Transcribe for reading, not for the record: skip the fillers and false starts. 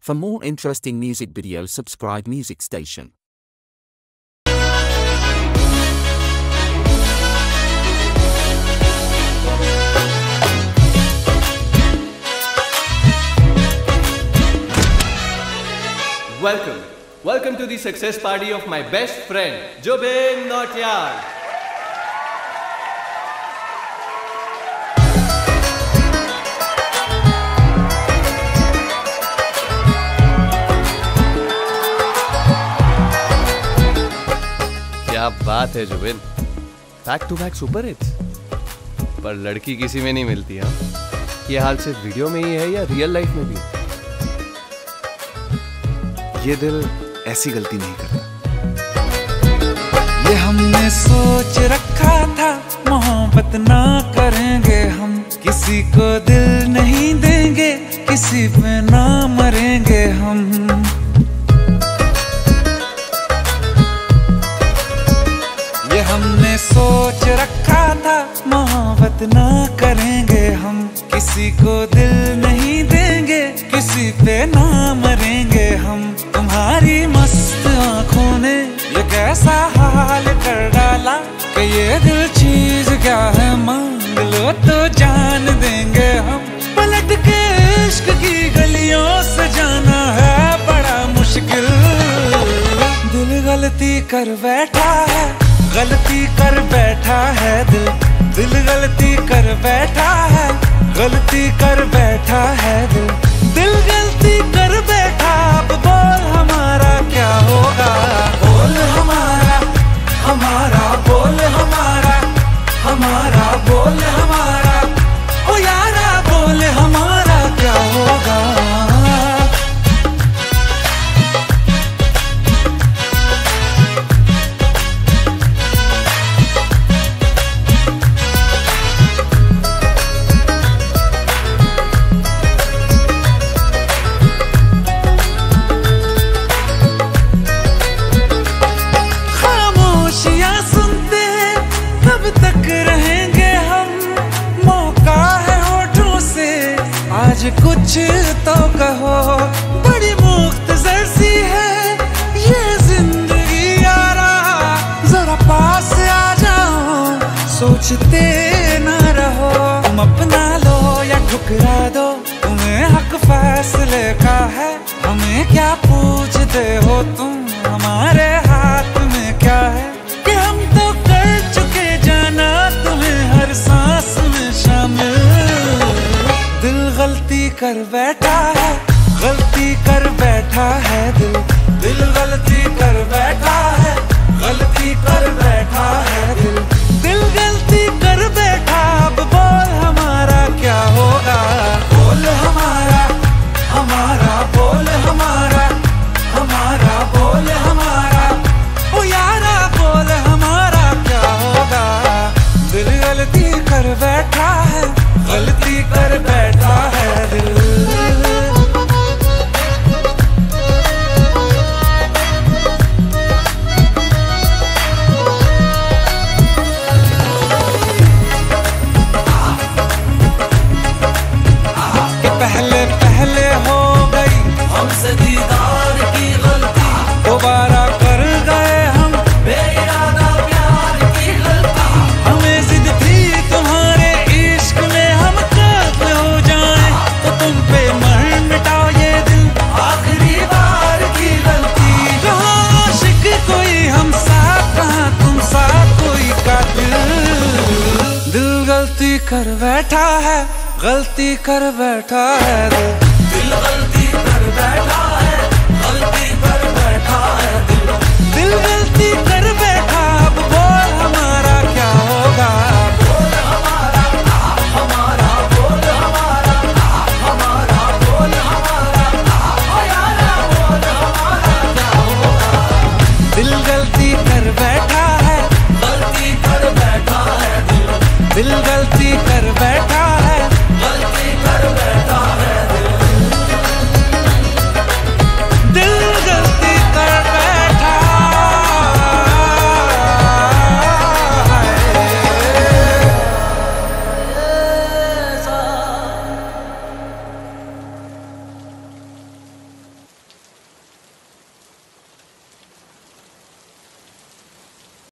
For more interesting music videos, subscribe Music Station. Welcome to the success party of my best friend, Jubin Nautiyal. क्या बात है Zubin, back to back super hits. पर लड़की किसी में नहीं मिलती। हाँ, ये हाल सिर्फ वीडियो में ही है या रियल लाइफ में भी? ये दिल ऐसी गलती नहीं करता। ये हमने सोच रखा था, मोहब्बत ना करेंगे हम, किसी को दिल नहीं देंगे, किसी पे ना मरेंगे हम। ये हमने सोच रखा था, मोहब्बत ना करेंगे हम, किसी को दिल नहीं देंगे, किसी पे ना मरेंगे हम। तुम्हारी मस्त आँखों ने ये कैसा हाल कर डाला कि ये दिल चीज क्या है, मांग लो तो जान देंगे हम। पलट के इश्क की गलियों से जाना है बड़ा मुश्किल। दिल गलती कर बैठा है, गलती कर बैठा है दिल, दिल गलती कर बैठा है, गलती कर बैठा है दिल, दिल गलती कर बैठा। अब बोल हमारा क्या होगा, बोल हमारा, हमारा बोल हमारा, हमारा बोल हमारा, ओ यारा बोल हमारा क्या होगा। कुछ तो कहो, बड़ी मुख्तसर सी है ये जिंदगी यारा, जरा पास आ जाओ, सोचते ना रहो। तुम अपना लो या ठुकरा दो, तुम्हें हक फैसले का है, हमें क्या पूछते हो तुम, हमारे हाथ में क्या है कि हम तो कर चुके जाना तुम्हें हर सांस में शामिल। दिल गलती कर बैठा है, गलती कर बैठा है दिल, दिल गलती कर बैठा है, गलती कर बैठा है दिल, दिल गलती कर बैठा। अब बोल हमारा क्या होगा, बोल हमारा, हमारा बोल हमारा, हमारा बोल हमारा, ओ यारा बोल हमारा क्या होगा। दिल गलती कर बैठा है, गलती कर बैठा है दिल। पहले पहले हो गई हमसे दीदार की गलती, दोबारा कर गए हम बेइरादा प्यार की गलती। हमें जिद थी तुम्हारे इश्क में हम कब हो जाएं, तो तुम पे मर मिटाओ ये दिल, आखिरी बार की गलती। कहाँ आशिक कोई हम साथ, कहाँ तुम साथ कोई कातिल। दिल गलती कर बैठा है, गलती कर बैठा है दिल, दिल